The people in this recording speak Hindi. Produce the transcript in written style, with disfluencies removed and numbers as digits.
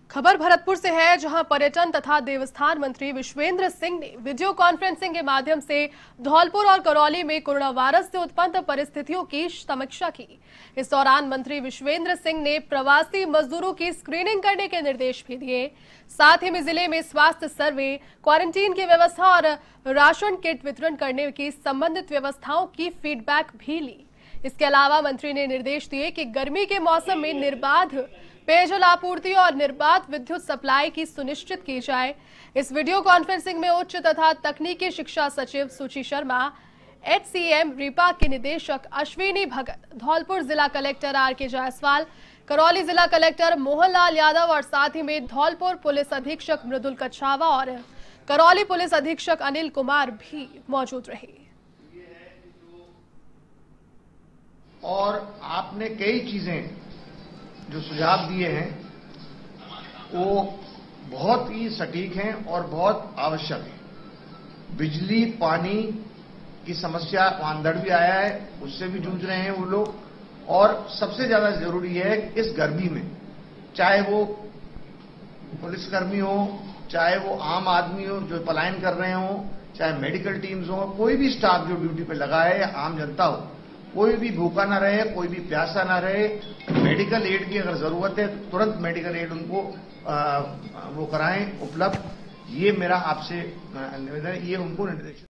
खबर भरतपुर से है, जहां पर्यटन तथा देवस्थान मंत्री विश्वेंद्र सिंह ने वीडियो कॉन्फ्रेंसिंग के माध्यम से धौलपुर और करौली में कोरोना वायरस से उत्पन्न परिस्थितियों की समीक्षा की। इस दौरान मंत्री विश्वेंद्र सिंह ने प्रवासी मजदूरों की स्क्रीनिंग करने के निर्देश भी दिए। साथ ही में जिले में स्वास्थ्य सर्वे, क्वारंटीन की व्यवस्था और राशन किट वितरण करने की संबंधित व्यवस्थाओं की फीडबैक भी ली। इसके अलावा मंत्री ने निर्देश दिए कि गर्मी के मौसम में निर्बाध पेयजल आपूर्ति और निर्बाध विद्युत सप्लाई की सुनिश्चित की जाए। इस वीडियो कॉन्फ्रेंसिंग में उच्च तथा तकनीकी शिक्षा सचिव सुची शर्मा, HCM रीपा के निदेशक अश्विनी भगत, धौलपुर जिला कलेक्टर RK जायसवाल, करौली जिला कलेक्टर मोहनलाल यादव और साथ ही में धौलपुर पुलिस अधीक्षक मृदुल कछावा और करौली पुलिस अधीक्षक अनिल कुमार भी मौजूद रहे। और आपने कई चीजें जो सुझाव दिए हैं वो बहुत ही सटीक हैं और बहुत आवश्यक हैं। बिजली पानी की समस्या अंदर भी आया है, उससे भी जूझ रहे हैं वो लोग। और सबसे ज्यादा जरूरी है इस गर्मी में, चाहे वो पुलिसकर्मी हो, चाहे वो आम आदमी हो जो पलायन कर रहे हो, चाहे मेडिकल टीम्स हो, कोई भी स्टाफ जो ड्यूटी पे लगा है या आम जनता हो, कोई भी भूखा ना रहे, कोई भी प्यासा ना रहे। मेडिकल एड की अगर जरूरत है तुरंत मेडिकल एड उनको वो कराएं उपलब्ध। ये मेरा आपसे निवेदन है, ये उनको निर्देश